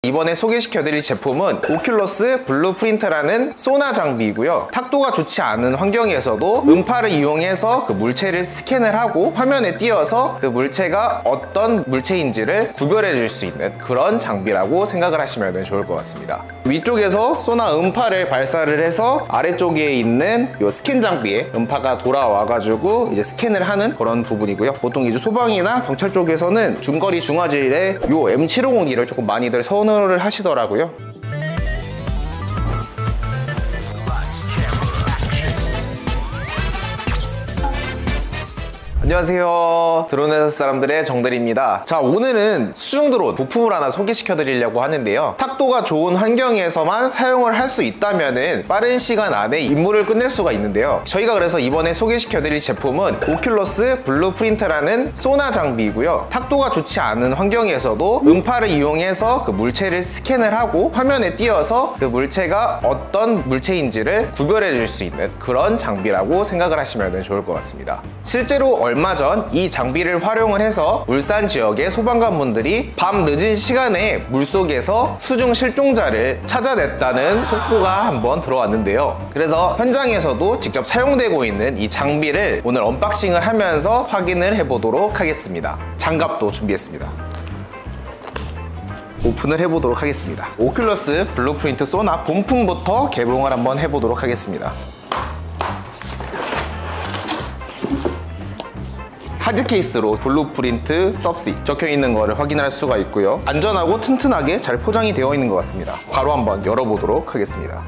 이번에 소개시켜드릴 제품은 오큘러스 블루프린트라는 소나 장비이고요. 탁도가 좋지 않은 환경에서도 음파를 이용해서 그 물체를 스캔을 하고 화면에 띄어서 그 물체가 어떤 물체인지를 구별해 줄 수 있는 그런 장비라고 생각을 하시면 좋을 것 같습니다. 위쪽에서 소나 음파를 발사를 해서 아래쪽에 있는 이 스캔 장비에 음파가 돌아와가지고 이제 스캔을 하는 그런 부분이고요. 보통 이제 소방이나 경찰 쪽에서는 중거리 중화질의 이 M750D를 조금 많이들 선호를 하시더라고요. 안녕하세요, 드론 회사 사람들의 정대리입니다. 자, 오늘은 수중 드론 부품을 하나 소개시켜 드리려고 하는데요. 탁도가 좋은 환경에서만 사용을 할 수 있다면은 빠른 시간 안에 임무를 끝낼 수가 있는데요. 저희가 그래서 이번에 소개시켜 드릴 제품은 오큘러스 블루프린트라는 소나 장비이고요. 탁도가 좋지 않은 환경에서도 음파를 이용해서 그 물체를 스캔을 하고 화면에 띄어서 그 물체가 어떤 물체인지를 구별해 줄 수 있는 그런 장비라고 생각을 하시면 좋을 것 같습니다. 실제로 얼마 전 이 장비를 활용을 해서 울산 지역의 소방관분들이 밤 늦은 시간에 물속에서 수중 실종자를 찾아냈다는 속보가 한번 들어왔는데요. 그래서 현장에서도 직접 사용되고 있는 이 장비를 오늘 언박싱을 하면서 확인을 해보도록 하겠습니다. 장갑도 준비했습니다. 오픈을 해보도록 하겠습니다. 오큘러스 블루프린트 소나 본품부터 개봉을 한번 해보도록 하겠습니다. 하드 케이스로 블루프린트 서브시 적혀있는 거를 확인할 수가 있고요. 안전하고 튼튼하게 잘 포장이 되어 있는 것 같습니다. 바로 한번 열어보도록 하겠습니다.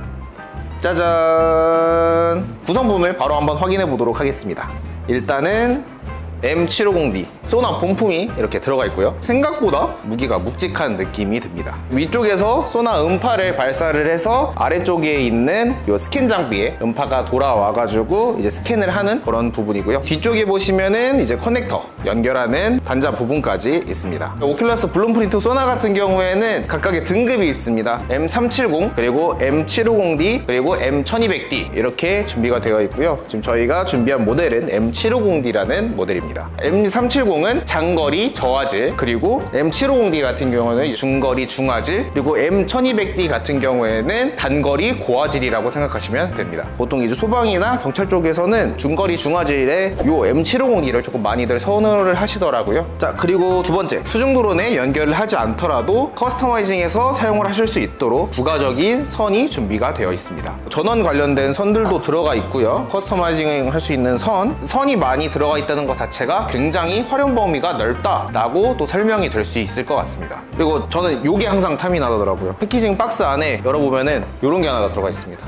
짜잔! 구성품을 바로 한번 확인해 보도록 하겠습니다. 일단은 M750D 소나 본품이 이렇게 들어가 있고요. 생각보다 무게가 묵직한 느낌이 듭니다. 위쪽에서 소나 음파를 발사를 해서 아래쪽에 있는 이 스캔 장비에 음파가 돌아와가지고 이제 스캔을 하는 그런 부분이고요. 뒤쪽에 보시면은 이제 커넥터 연결하는 단자 부분까지 있습니다. 오큘러스 블루프린트 소나 같은 경우에는 각각의 등급이 있습니다. M370 그리고 M750D 그리고 M1200D 이렇게 준비가 되어 있고요. 지금 저희가 준비한 모델은 M750D라는 모델입니다. M370은 장거리 저화질, 그리고 M750D 같은 경우는 중거리 중화질, 그리고 M1200D 같은 경우에는 단거리 고화질이라고 생각하시면 됩니다. 보통 이제 소방이나 경찰 쪽에서는 중거리 중화질의 이 M750D를 조금 많이들 선호를 하시더라고요. 자, 그리고 두 번째, 수중 드론에 연결을 하지 않더라도 커스터마이징해서 사용을 하실 수 있도록 부가적인 선이 준비가 되어 있습니다. 전원 관련된 선들도 들어가 있고요. 커스터마이징 할 수 있는 선이 많이 들어가 있다는 것 자체가 굉장히 활용 범위가 넓다라고 또 설명이 될 수 있을 것 같습니다. 그리고 저는 이게 항상 탐이 나더라고요. 패키징 박스 안에 열어보면은 이런 게 하나가 들어가 있습니다.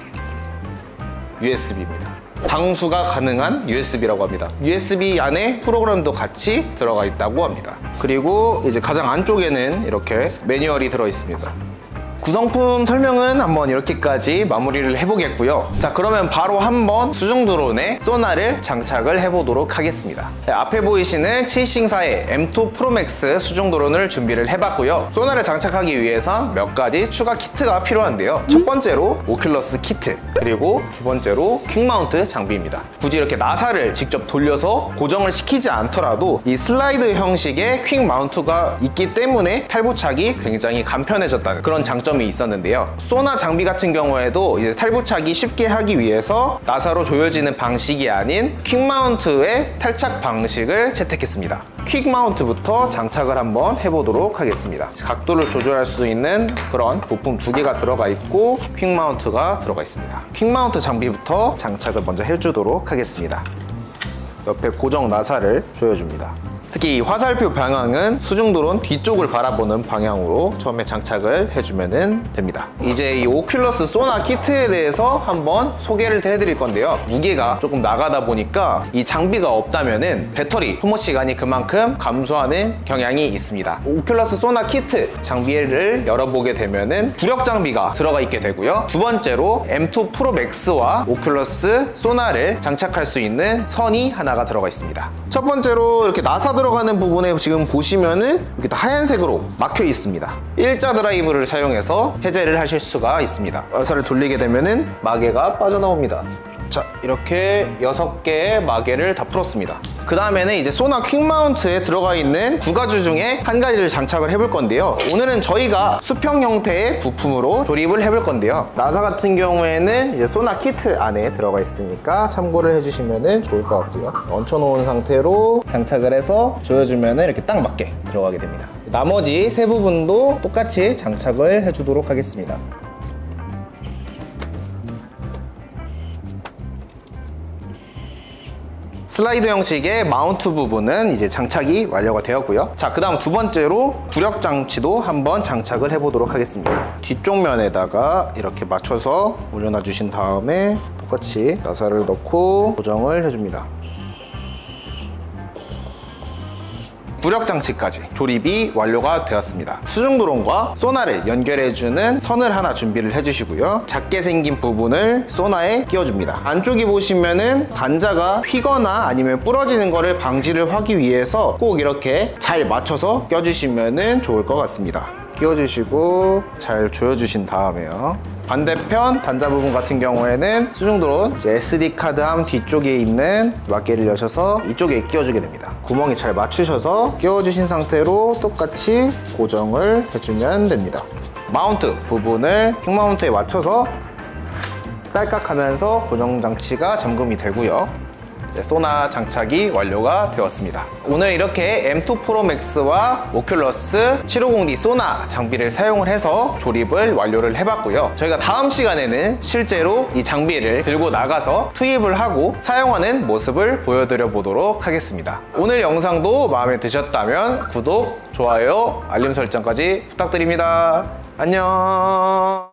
USB입니다. 방수가 가능한 USB라고 합니다. USB 안에 프로그램도 같이 들어가 있다고 합니다. 그리고 이제 가장 안쪽에는 이렇게 매뉴얼이 들어 있습니다. 구성품 설명은 한번 이렇게까지 마무리를 해보겠고요. 자, 그러면 바로 한번 수중 드론에 소나를 장착을 해보도록 하겠습니다. 네, 앞에 보이시는 체이싱사의 M2 프로맥스 수중 드론을 준비를 해봤고요. 소나를 장착하기 위해선 몇 가지 추가 키트가 필요한데요. 첫 번째로 오큘러스 키트, 그리고 두 번째로 퀵마운트 장비입니다. 굳이 이렇게 나사를 직접 돌려서 고정을 시키지 않더라도 이 슬라이드 형식의 퀵마운트가 있기 때문에 탈부착이 굉장히 간편해졌다는 그런 장점이 있었는데요. 소나 장비 같은 경우에도 이제 탈부착이 쉽게 하기 위해서 나사로 조여지는 방식이 아닌 퀵마운트의 탈착 방식을 채택했습니다. 퀵마운트부터 장착을 한번 해보도록 하겠습니다. 각도를 조절할 수 있는 그런 부품 두 개가 들어가 있고 퀵마운트가 들어가 있습니다. 퀵마운트 장비부터 장착을 먼저 해주도록 하겠습니다. 옆에 고정 나사를 조여줍니다. 특히 이 화살표 방향은 수중 드론 뒤쪽을 바라보는 방향으로 처음에 장착을 해주면 됩니다. 이제 이 오큘러스 소나 키트에 대해서 한번 소개를 해드릴 건데요. 무게가 조금 나가다 보니까 이 장비가 없다면은 배터리 소모 시간이 그만큼 감소하는 경향이 있습니다. 오큘러스 소나 키트 장비를 열어보게 되면은 부력 장비가 들어가 있게 되고요. 두 번째로 M2 프로 맥스와 오큘러스 소나를 장착할 수 있는 선이 하나가 들어가 있습니다. 첫 번째로 이렇게 나사 들어가는 부분에 지금 보시면은 이렇게 하얀색으로 막혀 있습니다. 일자 드라이브를 사용해서 해제를 하실 수가 있습니다. 나사를 돌리게 되면은 마개가 빠져나옵니다. 자, 이렇게 6개의 마개를 다 풀었습니다. 그 다음에는 이제 소나 퀵마운트에 들어가 있는 두 가지 중에 한 가지를 장착을 해볼 건데요. 오늘은 저희가 수평 형태의 부품으로 조립을 해볼 건데요. 나사 같은 경우에는 이제 소나 키트 안에 들어가 있으니까 참고를 해주시면 좋을 것 같고요. 얹혀놓은 상태로 장착을 해서 조여주면 이렇게 딱 맞게 들어가게 됩니다. 나머지 세 부분도 똑같이 장착을 해주도록 하겠습니다. 슬라이드 형식의 마운트 부분은 이제 장착이 완료가 되었고요. 자, 그 다음 두 번째로 구력 장치도 한번 장착을 해보도록 하겠습니다. 뒤쪽 면에다가 이렇게 맞춰서 올려놔 주신 다음에 똑같이 나사를 넣고 고정을 해줍니다. 구력 장치까지 조립이 완료가 되었습니다. 수중 드론과 소나를 연결해주는 선을 하나 준비를 해주시고요. 작게 생긴 부분을 소나에 끼워줍니다. 안쪽에 보시면은 단자가 휘거나 아니면 부러지는 거를 방지를 하기 위해서 꼭 이렇게 잘 맞춰서 껴주시면 좋을 것 같습니다. 끼워주시고 잘 조여주신 다음에요. 반대편 단자 부분 같은 경우에는 수중 드론 SD 카드함 뒤쪽에 있는 마개를 여셔서 이쪽에 끼워주게 됩니다. 구멍이 잘 맞추셔서 끼워주신 상태로 똑같이 고정을 해주면 됩니다. 마운트 부분을 퀵마운트에 맞춰서 딸깍하면서 고정 장치가 잠금이 되고요. 소나 장착이 완료가 되었습니다. 오늘 이렇게 M2 프로 맥스와 오큘러스 750D 소나 장비를 사용을 해서 조립을 완료를 해봤고요. 저희가 다음 시간에는 실제로 이 장비를 들고 나가서 투입을 하고 사용하는 모습을 보여드려 보도록 하겠습니다. 오늘 영상도 마음에 드셨다면 구독, 좋아요, 알림 설정까지 부탁드립니다. 안녕.